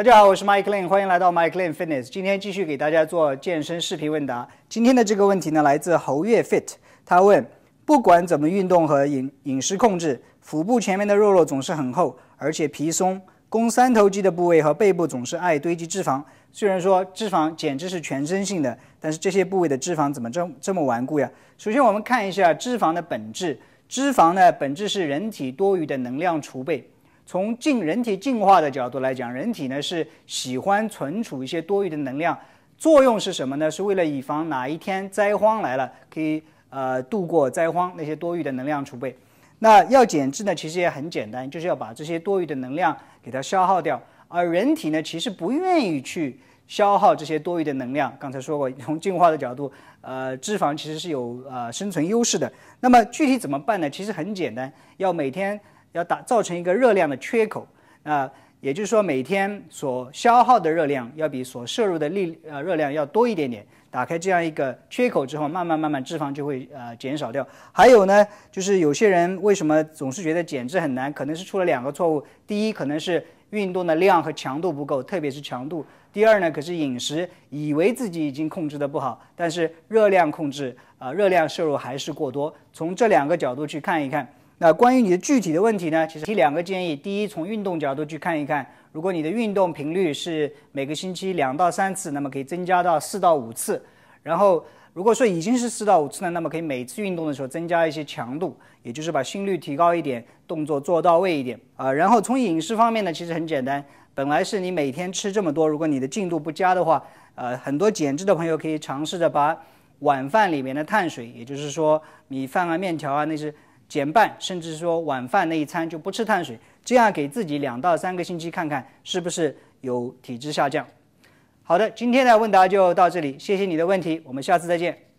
大家好，我是 Mike Lin， 欢迎来到 Mike Lin Fitness。今天继续给大家做健身视频问答。今天的这个问题呢，来自侯月 Fit， 他问：不管怎么运动和饮食控制，腹部前面的肉总是很厚，而且皮松，肱三头肌的部位和背部总是爱堆积脂肪。虽然说脂肪减脂是全身性的，但是这些部位的脂肪怎么这么顽固呀？首先我们看一下脂肪的本质，脂肪呢本质是人体多余的能量储备。从人体进化的角度来讲，人体呢是喜欢存储一些多余的能量，作用是什么呢？是为了以防哪一天灾荒来了，可以度过灾荒那些多余的能量储备。那要减脂呢，其实也很简单，就是要把这些多余的能量给它消耗掉。而人体呢，其实不愿意去消耗这些多余的能量。刚才说过，从进化的角度，脂肪其实是有生存优势的。那么具体怎么办呢？其实很简单，要每天要造成一个热量的缺口，也就是说每天所消耗的热量要比所摄入的热量要多一点点。打开这样一个缺口之后，慢慢脂肪就会减少掉。还有呢，就是有些人为什么总是觉得减脂很难，可能是出了2个错误。第一，可能是运动的量和强度不够，特别是强度。第二呢，可是饮食以为自己已经控制得不好，但是热量控制热量摄入还是过多。从这2个角度去看一看。那关于你的具体的问题呢，其实提2个建议。第一，从运动角度去看一看，如果你的运动频率是每个星期2到3次，那么可以增加到4到5次。然后如果说已经是4到5次呢，那么可以每次运动的时候增加一些强度，也就是把心率提高一点，动作做到位一点然后从饮食方面呢，其实很简单，本来是你每天吃这么多，如果你的进度不佳的话，很多减脂的朋友可以尝试着把晚饭里面的碳水，也就是说米饭面条那些减半，甚至说晚饭那一餐就不吃碳水，这样给自己2到3个星期看看是不是有体脂下降。好的，今天的问答就到这里，谢谢你的问题，我们下次再见。